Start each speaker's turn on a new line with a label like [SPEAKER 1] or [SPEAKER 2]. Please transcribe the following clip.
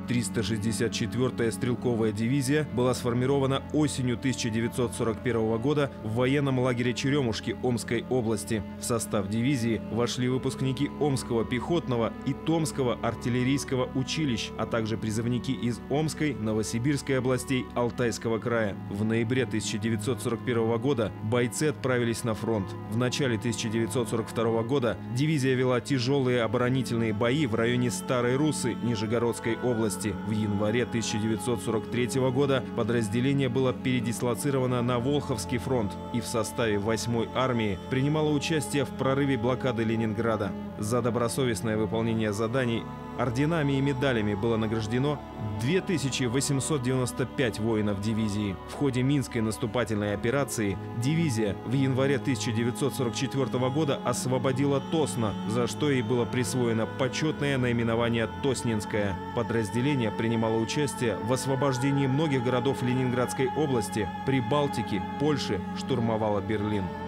[SPEAKER 1] 364-я стрелковая дивизия была сформирована осенью 1941 года в военном лагере Черемушки Омской области. В состав дивизии вошли выпускники Омского пехотного и Томского артиллерийского училищ, а также призывники из Омской, Новосибирской областей Алтайского края. В ноябре 1941 года бойцы отправились на фронт. В начале 1942 года дивизия вела тяжелые оборонительные бои в районе Старой Руссы Нижегородской области. В январе 1943 года подразделение было передислоцировано на Волховский фронт и в составе 8-й армии принимало участие в прорыве блокады Ленинграда. За добросовестное выполнение заданий орденами и медалями было награждено 2895 воинов дивизии. В ходе Минской наступательной операции дивизия в январе 1944 года освободила Тосно, за что ей было присвоено почетное наименование «Тоснинская». Подразделение принимало участие в освобождении многих городов Ленинградской области, Прибалтики, Польши, штурмовало Берлин.